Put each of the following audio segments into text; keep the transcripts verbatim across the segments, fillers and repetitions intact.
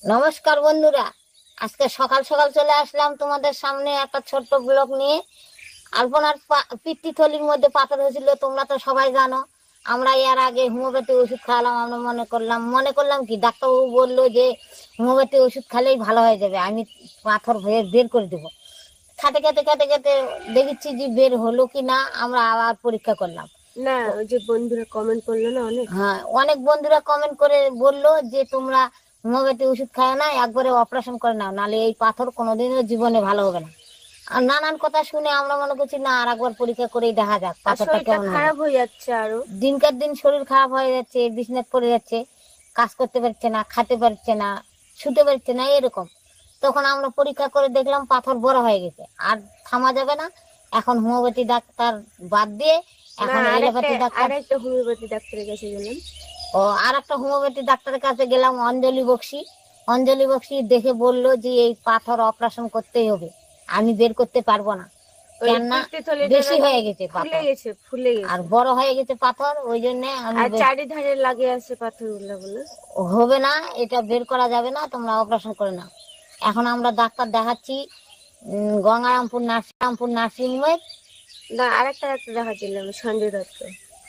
নমস্কার বন্ধুরা, আজকে সকাল সকাল চলে আসলাম তোমাদের সামনে একটা ছোট্ট ব্লগ নিয়ে। আলপনার পিত্তিথলির মধ্যে পাথর হয়েছিল, তোমরা তো সবাই জানো। আমরা এর আগে হোমিওপ্যাথি ওষুধ খাওয়ালাম। আমরা মনে করলাম মনে করলাম কি ডাক্তারবাবু বললো যে হোমিওপ্যাথি ওষুধ খেলেই ভালো হয়ে যাবে, আমি পাথর হয়ে বের করে দেবো। খাতে খাতে খাতে খাতে দেখেছি যে বের হলো কি না, আমরা আবার পরীক্ষা করলাম। না, ওই যে বন্ধুরা কমেন্ট করলো না অনেক। হ্যাঁ, অনেক বন্ধুরা কমেন্ট করে বললো যে তোমরা হোমিওপ্যাথি ওষুধ খাও না, একবারে অপারেশন করে নাও, নাহলে এই পাথর কোনোদিনও জীবনে ভালো হবে না। আর নানান কথা শুনে আমরা মনে করছি না, আর একবার পরীক্ষা করেই দেখা যাক পাথরটা শরীরটা কেমন হবে। খারাপ হয়ে যাচ্ছে আরো। দিনকার দিন শরীর খারাপ হয়ে যাচ্ছে, বিছনায় পড়ে যাচ্ছে, কাজ করতে পারছে না, খেতে পারছে না, শুতে পারছে না, এরকম। তখন আমরা পরীক্ষা করে দেখলাম পাথর বড় হয়ে গেছে, আর থামা যাবে না। এখন হোমিওপ্যাথি ডাক্তার বাদ দিয়ে এখন এলোপ্যাথি ডাক্তার আরেকটা হোমিওপ্যাথি ডাক্তারের কাছে গেলাম। ও আর একটা হোমিওপ্যাথি ডাক্তারের কাছে গেলাম, অঞ্জলি বক্সি। অঞ্জলি বক্সি দেখে বললো যে এই পাথর অপারেশন করতেই হবে, আমি বের করতে পারবো না, কেননা বেশি হয়ে গেছে পাথর, গেছে ফুলে গেছে আর বড় হয়ে গেছে পাথর, ওই জন্য আমি আর চারিধারে লাগে আছে পাথর গুলো বলে হবে না, এটা বের করা যাবে না, তোমরা অপারেশন করে নাও। এখন আমরা ডাক্তার দেখাচ্ছি গঙ্গারামপুর নার্সিংপুর নার্সিং হোমে। না, আরেকটা ডাক্তার দেখাচ্ছিলাম সঞ্জয় দত্ত,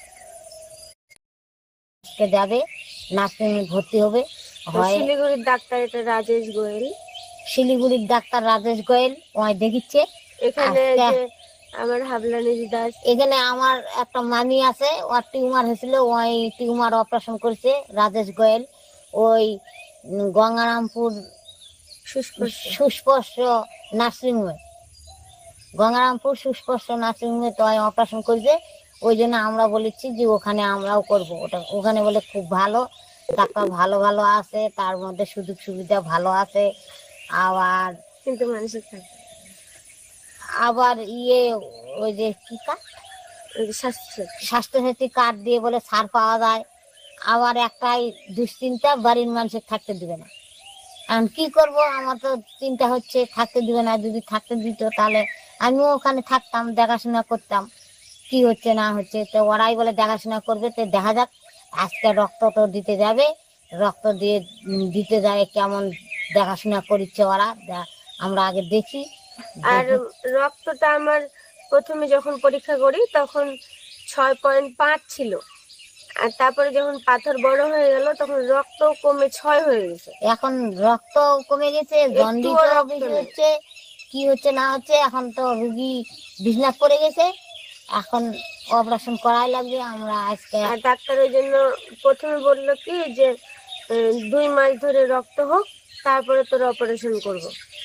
যাবে নার্সিং হোমে ভর্তি হবে। শিলিগুড়ির ডাক্তার এটা রাজেশ গোয়েল। শিলিগুড়ির ডাক্তার রাজেশ গোয়েল ওই দেখিচ্ছে। এখানে আমার হাবলানি দাস, এখানে আমার একটা মামি আছে, ওর টিউমার হয়েছিল, ওই টিউমার অপারেশন করেছে রাজেশ গোয়েল। ওই গঙ্গারামপুর সুস্পর্শ নার্সিংহোমে, গঙ্গারামপুর সুস্পর্শ নার্সিংহোমে তো অপারেশন করেছে। ওই জন্য আমরা বলেছি যে ওখানে আমরাও করব ওটা। ওখানে বলে খুব ভালো ডাক্তার, ভালো ভালো আছে, তার মধ্যে সুযোগ সুবিধা ভালো আছে। আবার কিন্তু মানুষের থাকে আবার ইয়ে ওই যে কি কার্ড, স্বাস্থ্যসাথী কার্ড দিয়ে বলে ছাড় পাওয়া যায়। আবার একটাই দুশ্চিন্তা, বাড়ির মানুষের থাকতে দিবে না। এখন কি করব, আমার তো চিন্তা হচ্ছে থাকতে দিবে না। যদি থাকতে দিত তাহলে আমিও ওখানে থাকতাম, দেখাশোনা করতাম কি হচ্ছে না হচ্ছে। তো ওরাই বলে দেখাশোনা করবে, তো দেখা যাক। আজকে রক্ত তো দিতে যাবে, রক্ত দিয়ে দিতে যায় কেমন দেখাশোনা করছে ওরা, আমরা আগে দেখি। আর রক্তটা আমার প্রথমে যখন পরীক্ষা করি তখন ছয় পয়েন্ট পাঁচ ছিল, আর তারপরে যখন পাথর বড় হয়ে গেল তখন রক্ত কমে ছয় হয়ে গেছে। এখন রক্ত কমে গেছে, জন্ডিস হচ্ছে, কি হচ্ছে না হচ্ছে। এখন তো রুগী বিছনা পড়ে গেছে, এখন অপারেশন করাই লাগবে। আমরা আজকে আর ডাক্তার ওই জন্য প্রথমে বললো কি যে দুই মাস ধরে রক্ত হোক, তারপরে তোর অপারেশন করব।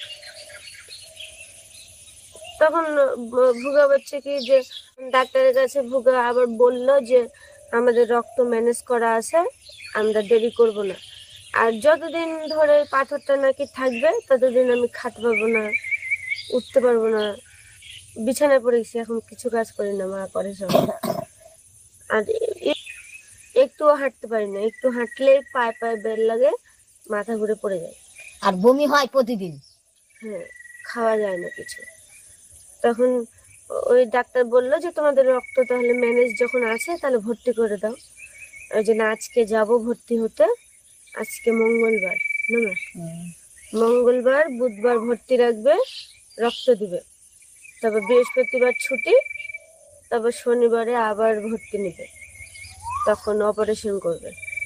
তখন ভুগা বলছে কি যে ডাক্তারের কাছে ভুগা আবার বললো যে আমাদের রক্ত ম্যানেজ করা আছে, আমরা দেরি করব না। আর যতদিন ধরে পাথরটা নাকি থাকবে ততদিন আমি খাতে পারবো না, উঠতে পারবো না, বিছানায় পড়ে গেছি, এখন কিছু কাজ করি না, মা করে সব। আর একটুও হাঁটতে পারি না, একটু হাঁটলেই পায়ে পায়ে বের লাগে, মাথা ঘুরে পড়ে যায়, আর বমি হয় প্রতিদিন। হ্যাঁ, খাওয়া যায় না কিছু। তখন ওই ডাক্তার বললো যে তোমাদের রক্ত তাহলে ম্যানেজ যখন আছে তাহলে ভর্তি করে দাও। ওই জন্য আজকে যাব ভর্তি হতে। আজকে মঙ্গলবার না, মঙ্গলবার বুধবার ভর্তি রাখবে, রক্ত দিবে, তবে বৃহস্পতিবার ছুটি, তবে শনিবারে আবার ভর্তি নেবে, তখন অপারেশন করবে।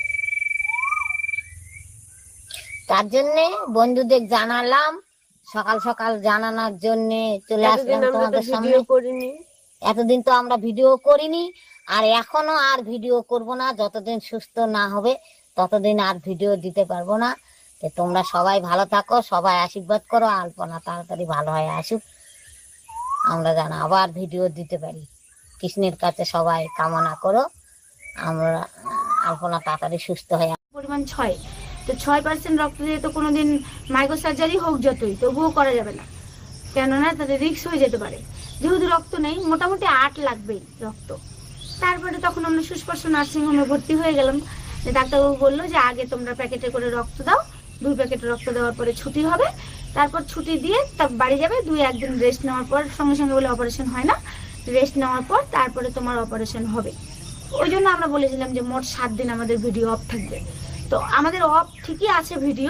তার জন্য বন্ধুদের জানালাম, সকাল সকাল জানানোর জন্য চলে আসলাম তোমাদের সামনে। করিনি এতদিন তো আমরা ভিডিও করিনি, আর এখনো আর ভিডিও করব না, যতদিন সুস্থ না হবে ততদিন আর ভিডিও দিতে পারবো না। তো তোমরা সবাই ভালো থাকো, সবাই আশীর্বাদ করো, আলপনা তাড়াতাড়ি ভালো হয়ে আসুক, আমরা যেন আবার ভিডিও দিতে পারি। কৃষ্ণের কাছে সবাই কামনা করো, আমরা আলপনা তাড়াতাড়ি সুস্থ হয়ে। পরিমাণ ছয়, তো ছয় পার্সেন্ট রক্ত দিয়ে তো কোনোদিন মাইক্রো সার্জারি হোক যতই, তবুও করা যাবে না, কেননা তাদের রিস্ক হয়ে যেতে পারে। যেহেতু রক্ত নেই, মোটামুটি আট লাগবেই রক্ত। তারপরে তখন আমরা সুস্পর্শ নার্সিংহোমে ভর্তি হয়ে গেলাম। ডাক্তারবাবু বললো যে আগে তোমরা প্যাকেটে করে রক্ত দাও, দুই প্যাকেট রক্ত দেওয়ার পরে ছুটি হবে, তারপর ছুটি দিয়ে তা বাড়ি যাবে, দুই একদিন রেস্ট নেওয়ার পর, সঙ্গে সঙ্গে বলে অপারেশন হয় না, রেস্ট নেওয়ার পর তারপরে তোমার অপারেশন হবে। ওই জন্য আমরা বলেছিলাম যে মোট সাত দিন আমাদের ভিডিও অফ থাকবে। তো আমাদের অফ ঠিকই আছে ভিডিও,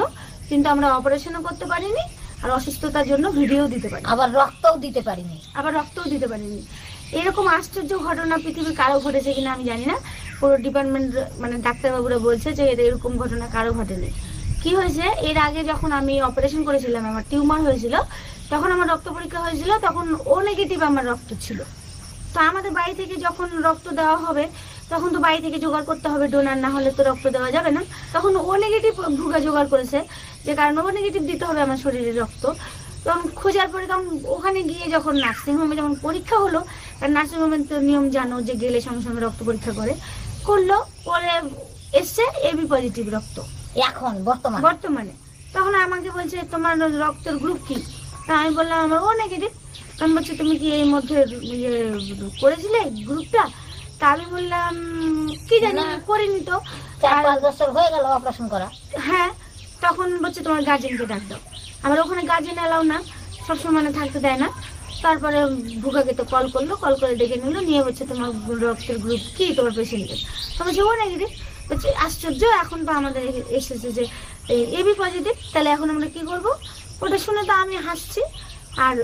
কিন্তু আমরা অপারেশনও করতে পারিনি, আর অসুস্থতার জন্য ভিডিও দিতে পারি, আবার রক্তও দিতে পারিনি। আবার রক্তও দিতে পারিনি। এরকম আশ্চর্য ঘটনা পৃথিবীর কারো ঘটেছে কিনা আমি জানি না। পুরো ডিপার্টমেন্ট মানে ডাক্তারবাবুরা বলছে যে এরকম ঘটনা কারো ঘটেনি। কি হয়েছে, এর আগে যখন আমি অপারেশন করেছিলাম, আমার টিউমার হয়েছিল, তখন আমার রক্ত পরীক্ষা হয়েছিল, তখন ও নেগেটিভ আমার রক্ত ছিল। তো আমাদের বাড়ি থেকে যখন রক্ত দেওয়া হবে তখন তো বাড়ি থেকে জোগাড় করতে হবে ডোনার, না হলে তো রক্ত দেওয়া যাবে না। তখন ও নেগেটিভ ভুগা জোগাড় করেছে, যে কারণ ও নেগেটিভ দিতে হবে আমার শরীরে রক্ত। তখন খোঁজার পরে তখন ওখানে গিয়ে যখন নার্সিংহোমে যখন পরীক্ষা হলো, আর নার্সিংহোমের তো নিয়ম জানো যে গেলে সঙ্গে সঙ্গে রক্ত পরীক্ষা করে, করলো, পরে এসছে এবি পজিটিভ রক্ত এখন বর্তমান বর্তমানে। তখন আমাকে বলছে তোমার রক্তের গ্রুপ কি? তা আমি বললাম আমার ও নেগেটিভ। তখন বলছে তুমি কি এর মধ্যে ইয়ে করেছিলে গ্রুপটা? তা আমি বললাম কি জানি, করিনি তো। চার পাঁচ বছর হয়ে গেল অপারেশন করা। হ্যাঁ, তখন বলছে তোমার গার্জেনকে ডাক দাও। আমার ওখানে গার্জেন এলাও না, সবসময় মানে থাকতে দেয় না। তারপরে ভুগাকে তো কল করলো, কল করে ডেকে নিল, নিয়ে বলছে তোমার রক্তের গ্রুপ কি তোমার পেশেন্টের? তো বলছে ও নেগেটিভ। বলছে আশ্চর্য, এখন তো আমাদের এসেছে যে এবি পজিটিভ, তাহলে এখন আমরা কি করব? ওটা শুনে তো আমি হাসছি, আর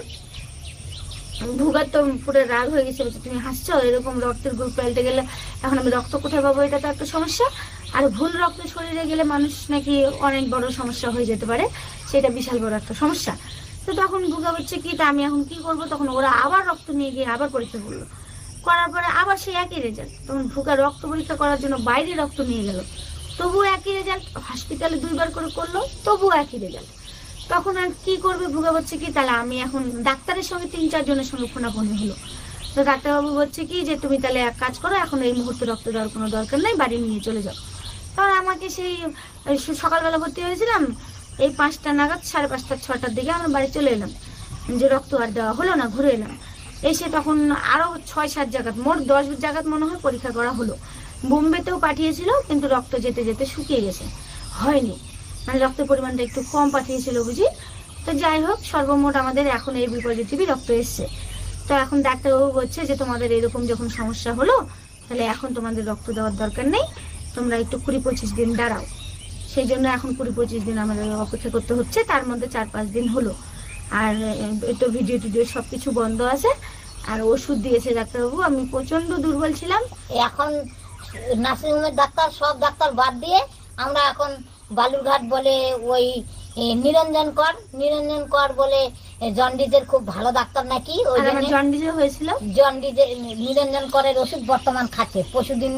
ভুগার তো পুরো রাগ হয়ে গেছে। বলছে তুমি হাসছো, এরকম রক্তের গ্রুপ পাল্টে গেলে এখন আমি রক্ত কোথায় পাবো? এটা তো একটা সমস্যা। আর ভুল রক্ত শরীরে গেলে মানুষ নাকি অনেক বড় সমস্যা হয়ে যেতে পারে, সেটা বিশাল বড় একটা সমস্যা। তো তখন ভুগা বলছে কি, তা আমি এখন কি করব? তখন ওরা আবার রক্ত নিয়ে গিয়ে আবার পরীক্ষা করলো, করার পরে আবার সেই একই রেজাল্ট। তখন ভুগা রক্ত পরীক্ষা করার জন্য বাইরে রক্ত নিয়ে গেল, তবুও একই রেজাল্ট। হসপিটালে দুইবার করে করলো, তবুও একই রেজাল্ট। তখন আর কি করবে? ভুগা বলছে কি, তাহলে আমি এখন ডাক্তারের সঙ্গে তিন চারজনের সঙ্গে ফোনাফোনি হলো। তো ডাক্তারবাবু বলছে কি যে তুমি তাহলে এক কাজ করো, এখন এই মুহূর্তে রক্ত দেওয়ার কোনো দরকার নেই, বাড়ি নিয়ে চলে যাও। তখন আমাকে সেই সকালবেলা ভর্তি হয়েছিলাম, এই পাঁচটা নাগাদ, সাড়ে পাঁচটা ছটার দিকে আমরা বাড়ি চলে এলাম, যে রক্ত আর দেওয়া হলো না। ঘুরে এলাম, এসে তখন আরো ছয় সাত জায়গাত, মোট দশ জায়গাত মনে হয় পরীক্ষা করা হলো। বোম্বেতেও পাঠিয়েছিল, কিন্তু রক্ত যেতে যেতে শুকিয়ে গেছে, হয়নি, মানে রক্তের পরিমাণটা একটু কম পাঠিয়েছিল বুঝি। তো যাই হোক, সর্বমোট আমাদের এখন এই বি পজিটিভই রক্ত এসছে। তো এখন ডাক্তারবাবু বলছে যে তোমাদের এরকম যখন সমস্যা হলো, তাহলে এখন তোমাদের রক্ত দেওয়ার দরকার নেই, তোমরা একটু কুড়ি পঁচিশ দিন দাঁড়াও। সেই জন্য এখন কুড়ি পঁচিশ দিন আমাদের অপেক্ষা করতে হচ্ছে। তার মধ্যে চার পাঁচ দিন হলো, আর একটু ভিডিও টিডিও সব কিছু বন্ধ আছে। আর ওষুধ দিয়েছে ডাক্তারবাবু, আমি প্রচন্ড দুর্বল ছিলাম। এখন নার্সিংহোমের ডাক্তার সব ডাক্তার বাদ দিয়ে আমরা এখন বালুরঘাট বলে ওই নিরঞ্জন কর নিরঞ্জন কর বলে জন্ডিজের খুব ভালো ডাক্তার নাকি, ওই জন্ডিজে হয়েছিল, জন্ডিজে নিরঞ্জন করের ওষুধ বর্তমান খাচ্ছে। পরশুদিন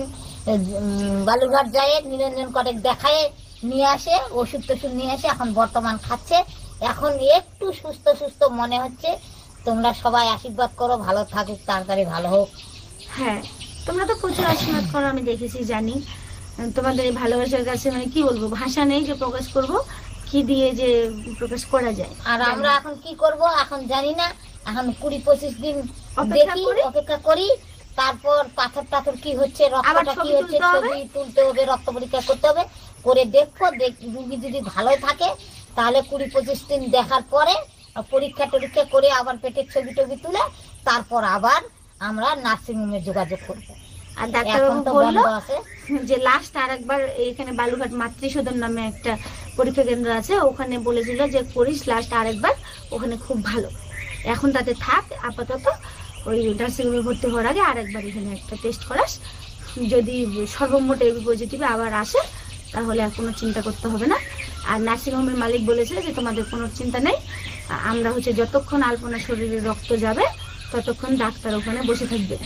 বালুরঘাট যায় নিরঞ্জন করে দেখায় নিয়ে আসে, ওষুধ টষুধ নিয়ে আসে, এখন বর্তমান খাচ্ছে। এখন একটু সুস্থ সুস্থ মনে হচ্ছে। তোমরা সবাই আশীর্বাদ করো, ভালো থাকুক, তাড়াতাড়ি ভালো হোক। হ্যাঁ, তোমরা তো প্রচুর আশীর্বাদ করো, আমি দেখেছি, জানি। তোমাদের এই ভালোবাসার কাছে মানে কি বলবো, ভাষা নেই যে প্রকাশ করব, কি দিয়ে যে প্রকাশ করা যায়। আর আমরা এখন কি করব এখন জানি না, এখন কুড়ি পঁচিশ দিন দেখি, অপেক্ষা করি। তারপর পাথর টাথর কি হচ্ছে, রক্তটা কি হচ্ছে, ছবি তুলতে হবে, রক্ত পরীক্ষা করতে হবে, করে দেখবো। রুগী যদি ভালো থাকে তাহলে কুড়ি পঁচিশ দিন দেখার পরে পরীক্ষা টরীক্ষা করে আবার পেটের ছবি টবি তুলে তারপর আবার আমরা নার্সিংহোমে যোগাযোগ করবো। আর ডাক্তারবাবু বললো যে লাস্ট আর একবার এখানে বালুরঘাট মাতৃসদন নামে একটা পরীক্ষা কেন্দ্র আছে, ওখানে বলেছিল যে করিস লাস্ট আর একবার, ওখানে খুব ভালো। এখন তাতে থাক আপাতত, ওই নার্সিংহোমে ভর্তি হওয়ার আগে আর একবার এখানে একটা টেস্ট করাস। যদি সর্বমোট এবি পজিটিভ আবার আসে তাহলে আর কোনো চিন্তা করতে হবে না। আর নার্সিংহোমের মালিক বলেছে যে তোমাদের কোনো চিন্তা নেই, আমরা হচ্ছে যতক্ষণ আলপনা শরীরে রক্ত যাবে ততক্ষণ ডাক্তার ওখানে বসে থাকবে।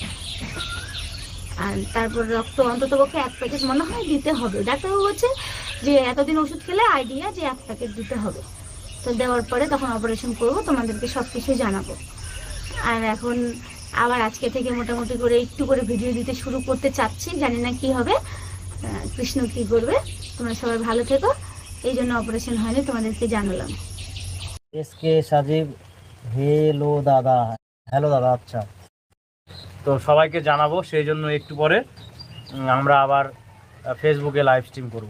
আর তারপর রক্ত অন্তত পক্ষে এক প্যাকেট মনে হয় দিতে হবে। ডাক্তারবাবু বলছে যে এতদিন ওষুধ খেলে আইডিয়া যে এক প্যাকেট দিতে হবে। তো দেওয়ার পরে তখন অপারেশন করবো, তোমাদেরকে সব কিছু জানাবো। আর এখন আবার আজকে থেকে মোটামুটি করে একটু করে ভিডিও দিতে শুরু করতে চাচ্ছি, জানি না কি হবে, কৃষ্ণ কি করবে। তোমরা সবাই ভালো থেকো, এই জন্য অপারেশন হয়নি, তোমাদেরকে জানালাম। এসকে সাজিব, হেলো দাদা। হ্যালো দাদা, আচ্ছা। তো সবাইকে জানাবো, সেই জন্য একটু পরে আমরা আবার ফেসবুকে লাইভ স্ট্রিম করব।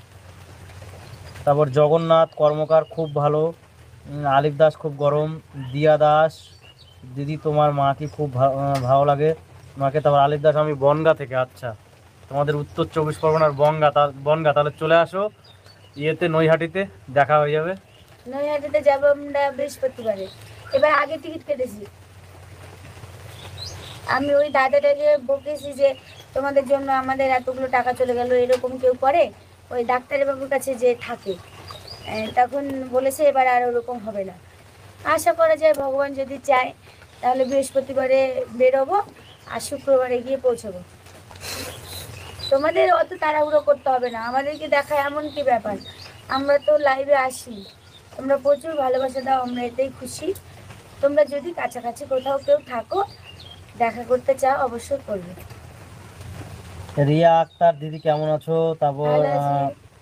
তারপর জগন্নাথ কর্মকার খুব ভালো, আলিফ দাস খুব গরম, দিয়া দাস দিদি তোমার মা কি খুব ভালো লাগে মাকে। তারপর আলিফ দাস আমি বনগা থেকে, আচ্ছা তোমাদের উত্তর চব্বিশ পরগনার বনগা, তা বনগা তাহলে চলে আসো, ইয়েতে নৈহাটিতে দেখা হয়ে যাবে। নৈহাটিতে যাবো আমরা বৃহস্পতিবারে। এবার আগে টিকিট কেটেছি। আমি ওই দাদাটাকে বকেছি যে তোমাদের জন্য আমাদের এতগুলো টাকা চলে গেল, এরকম কেউ করে? ওই ডাক্তারের বাবুর কাছে যে থাকে, আহ, তখন বলেছে এবার আর ওরকম হবে না। আশা করা যায় ভগবান যদি চায় তাহলে বৃহস্পতিবারে বেরোবো আর শুক্রবারে গিয়ে পৌঁছবো। তোমাদের অত তাড়াহুড়ো করতে হবে না, আমাদেরকে দেখা এমন কি ব্যাপার, আমরা তো লাইভে আসি, তোমরা প্রচুর ভালোবাসা দাও, আমরা এতেই খুশি। তোমরা যদি কাছাকাছি কোথাও কেউ থাকো, দেখা করতে চাও, অবশ্যই করবে। রিয়া আক্তার দিদি কেমন আছো? তারপর ভালো আছি।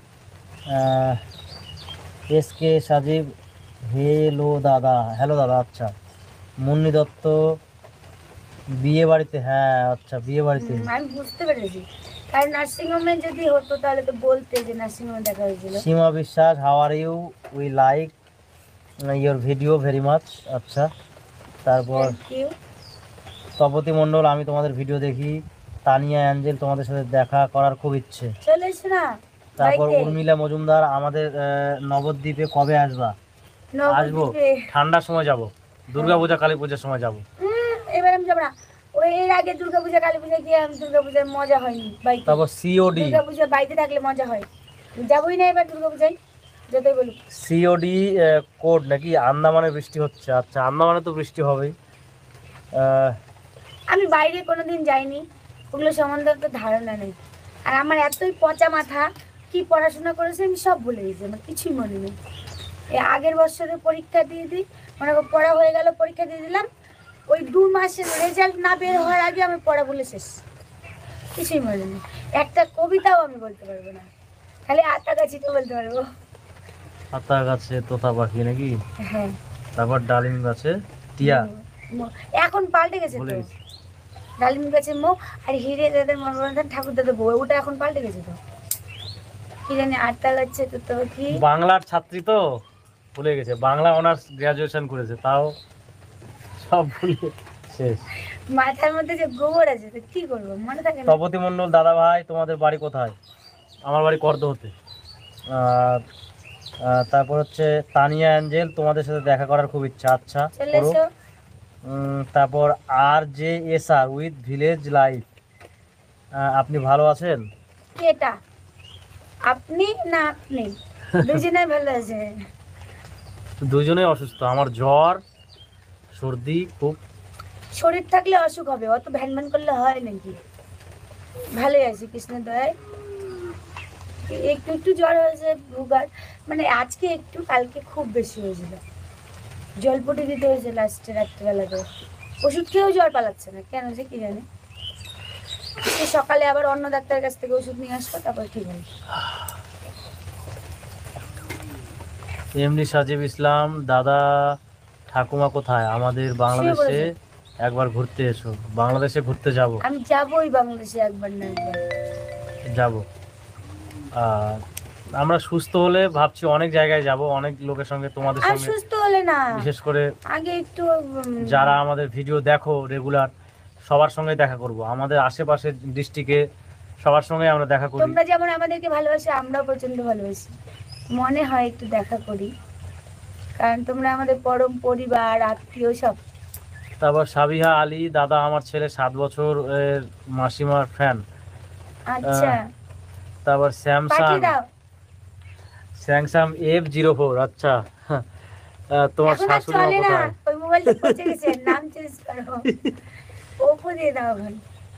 এস কে সাজিব হেলো দাদা, হ্যালো দাদা। আচ্ছা, মুন্নি দত্ত বিয়ে বাড়িতে, হ্যাঁ আচ্ছা বিয়ে বাড়িতে। হুম, আমি বুঝতে পেরেছি, কারণ নার্সিংহোমে যদি হতো তাহলে তো বলতে যে নার্সিংহোমে দেখা হয়েছিল। Seema Biswas, how are you, we like your video very much. আচ্ছা, তারপর থ্যাংক ইউ। তপতি মণ্ডল, আমি তোমাদের ভিডিও দেখি। তানিয়া অ্যাঞ্জেল, তোমাদের সাথে দেখা করার খুব ইচ্ছে। চলে এসো না তারপর বাড়িতে। উর্মিলা মজুমদার, আমাদের আহ, নবদ্বীপে কবে আসবা? আসবো, নবদ্বীপে ঠান্ডার সময় যাব, দুর্গাপূজা কালী পূজার সময় যাব। হুম, এবার আমি যাবো না। ওই এর আগে দুর্গাপূজা কালী পূজা গিয়ে আমি দুর্গাপূজার মজা হয়নি বাড়িতে। তারপর সিওডি, দুর্গাপূজা বাড়িতে থাকলে মজা হয়, যাবোই না এবার দুর্গাপূজায় যতই বলুক। সিওডি কোড নাকি আন্দামানে বৃষ্টি হচ্ছে? আচ্ছা, আন্দামানে তো বৃষ্টি হবেই। আহ, আমি বাইরে কোনোদিন যাইনি, ওগুলো সম্বন্ধে তো ধারণা নেই। আর আমার এতই পচা মাথা, কি পড়াশোনা করেছে আমি সব ভুলে গেছি, আমার কিছুই মনে নেই। এই আগের বছরে পরীক্ষা দিয়ে দিই, মনে করো পড়া হয়ে গেল, পরীক্ষা দিয়ে দিলাম, ওই দু মাসের রেজাল্ট না বের হওয়ার আগে আমি পড়া বলে শেষ, কিছুই মনে নেই। একটা কবিতাও আমি বলতে পারবো না, খালি আতা গাছিতে বলতে পারবো। আতা গাছে তোতা পাখি নাকি? হ্যাঁ, তারপর ডালিম গাছে টিয়া, ম- এখন পাল্টে গেছে ভুলে তো। গেছি। ডালিম গাছের মো আর হিরে দাদের মনোরঞ্জন ঠাকুর দাদের বউ, ওটা এখন পাল্টে গেছে তো, কি জানি আটটা লাগছে তো। তো কি বাংলার ছাত্রী তো ভুলে গেছে, বাংলা অনার্স গ্রাজুয়েশন করেছে, তাও সব ভুলে শেষ। মাথার মধ্যে যে গোবর আছে তো কি করবো, মনে থাকে না। তপতি মণ্ডল, দাদা ভাই তোমাদের বাড়ি কোথায়? আমার বাড়ি করদহতে। আর আহ, তারপর হচ্ছে তানিয়া অ্যাঞ্জেল, তোমাদের সাথে দেখা করার খুব ইচ্ছা। আচ্ছা, চলে করো। এসো। উম, তারপর আর J S R with village life, আপনি ভালো আছেন? কেটা আপনি না আপনি দুজনে ভালো আছে। দুজনেই অসুস্থ, আমার জ্বর সর্দি খুব। শরীর থাকলে অসুখ হবে, অত ভ্যান ভ্যান করলে হয় নাকি? ভালোই আছি কৃষ্ণের দয়ায়। একটু একটু জ্বর হয়েছে, ভুগার মানে আজকে একটু, কালকে খুব বেশি হয়েছিল, জলপটি দিতে হয়েছে লাস্টে রাত্রিবেলাতে। ওষুধ খেয়েও জ্বর পালাচ্ছে না, কেন যে কি জানি। আজকে সকালে আবার অন্য ডাক্তারের কাছ থেকে ওষুধ নিয়ে আসবো, তারপর ঠিক হবে। এমনি সাজিব ইসলাম, দাদা ঠাকুমা কোথায়? আমাদের বাংলাদেশে একবার ঘুরতে এসো। বাংলাদেশে ঘুরতে যাব, আমি যাবোই বাংলাদেশে একবার না একবার। যাব। আর আমরা সুস্থ হলে ভাবছি অনেক জায়গায় যাব, অনেক লোকের সঙ্গে, তোমাদের আর সঙ্গে, সুস্থ হলে না, বিশেষ করে আগে একটু উম, যারা আমাদের ভিডিও দেখো রেগুলার, সবার সঙ্গে দেখা করব। আমাদের আশেপাশের ডিস্ট্রিক্টে সবার সঙ্গে আমরা দেখা করি। তোমরা যেমন আমাদেরকে ভালোবাসো, আমরাও প্রচন্ড ভালোবাসি, মনে হয় একটু দেখা করি, কারণ তোমরা আমাদের পরম পরিবার, আত্মীয় সব। তারপর সাবিহা আলী, দাদা আমার ছেলে সাত বছর এর মাসিমার ফ্যান। আচ্ছা, তারপর স্যামসাং, পাঠিয়ে দাও। Samsung F zero four. আচ্ছা, আহ, তোমার এখন আর শাশুড়ি মা চলে না, কোথায়? ওই মোবাইলটা পচে গেছে, নাম চেঞ্জ করো, ওপো দিয়ে দাও এখন।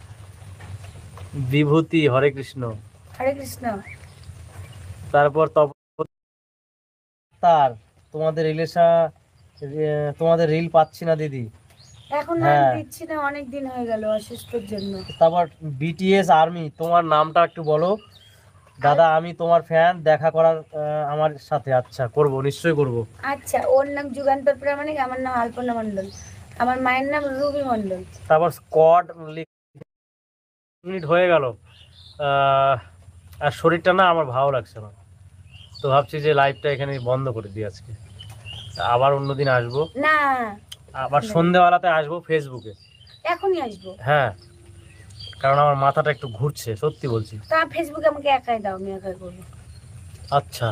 বিভূতি, হরে কৃষ্ণ। হরে কৃষ্ণ। তারপর তপ- তার তোমাদের রিলেশা, তোমাদের রিল পাচ্ছি না দিদি। এখন আর হ্যাঁ। দিচ্ছি না, অনেক দিন হয়ে গেল অসুস্থর জন্য। তারপর বিটিএস আর্মি, তোমার নামটা একটু বলো। দাদা আমি তোমার ফ্যান, দেখা করার আহ, আমার সাথে। আচ্ছা, করব, নিশ্চয়ই করব। আচ্ছা, ওর নাম যুগান্তর প্রামাণিক, আমার নাম আলপনা মণ্ডল, আমার মায়ের নাম রুবি মণ্ডল। তারপর স্কোয়াড মিনিট হয়ে গেল, আহ, আর শরীরটা না আমার ভালো লাগছে না, তো ভাবছি যে লাইভটা এখানে বন্ধ করে দিই আজকে। আবার অন্যদিন আসবো, না, আবার সন্ধ্যেবেলাতে আসবো ফেসবুকে। এখনই আসবো। হ্যাঁ, কারণ আমার মাথাটা একটু ঘুরছে, সত্যি বলছি। তা ফেসবুকে আমাকে একাই দাও, আমি একাই করবো। আচ্ছা।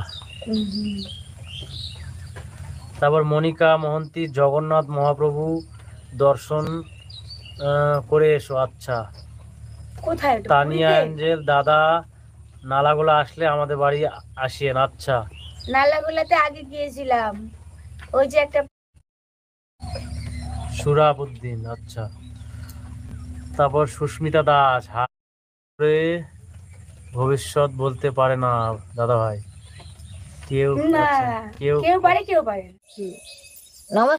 তারপর মনিকা মহন্তি, জগন্নাথ মহাপ্রভু দর্শন আহ, করে এসো। আচ্ছা। কোথায় ওটা? তানিয়া পুরীতে? অ্যাঞ্জেল, দাদা নালাগোলা আসলে আমাদের বাড়ি আসিয়েন। আচ্ছা। নালাগোলাতে আগে গিয়েছিলাম, ওই যে একটা সুরাবুদ্দিন, আচ্ছা। তারপর সুস্মিতা দাস, হারে ভবিষ্যৎ বলতে পারে না দাদা ভাই, কেউ না, আচ্ছা, কেউ কেউ পারে কেউ পারে না। নমস্কার।